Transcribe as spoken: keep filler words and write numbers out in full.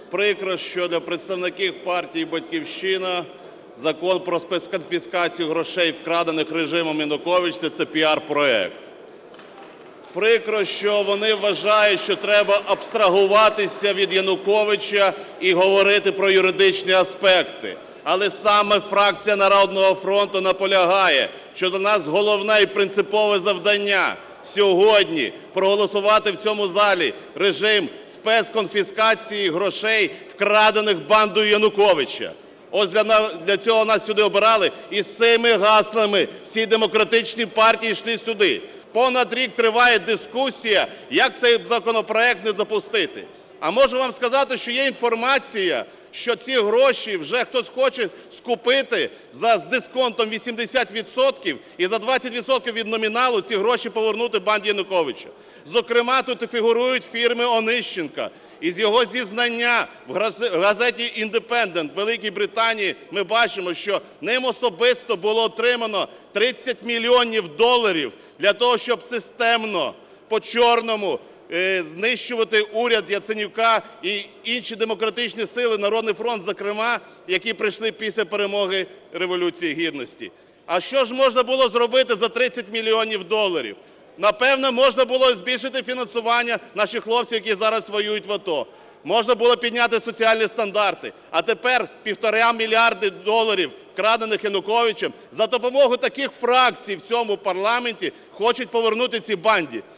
Прикро, що для представників партії "Батьківщина" Закон про спецконфіскацію грошей, вкрадених режимом Януковича – це піар-проект. Прикро, що вони вважають, що треба абстрагуватися від Януковича і говорити про юридичні аспекти. Але саме фракція "Народного фронту" наполягає, що для нас головне і принципове завдання сьогодні – проголосувати в цьому залі режим спецконфіскації грошей, вкрадених бандою Януковича. Ось для цього нас сюди обирали, і з цими гаслами всі демократичні партії йшли сюди. Понад рік триває дискусія, як цей законопроект не допустити. А можу вам сказати, що є інформація, що ці гроші вже хтось хоче скупити за, з дисконтом вісімдесят відсотків і за двадцять відсотків від номіналу ці гроші повернути банді Януковича. Зокрема, тут і фігурують фірми Онищенка. Із його зізнання в газеті «Індепендент» Великій Британії ми бачимо, що ним особисто було отримано тридцять мільйонів доларів для того, щоб системно, по-чорному знищувати уряд Яценюка і інші демократичні сили, Народний фронт зокрема, які прийшли після перемоги Революції Гідності. А що ж можна було зробити за тридцять мільйонів доларів? Напевно, можна було збільшити фінансування наших хлопців, які зараз воюють в АТО. Можна було підняти соціальні стандарти. А тепер півтора мільярди доларів, вкрадених Януковичем, за допомогою таких фракцій в цьому парламенті хочуть повернути цій банді.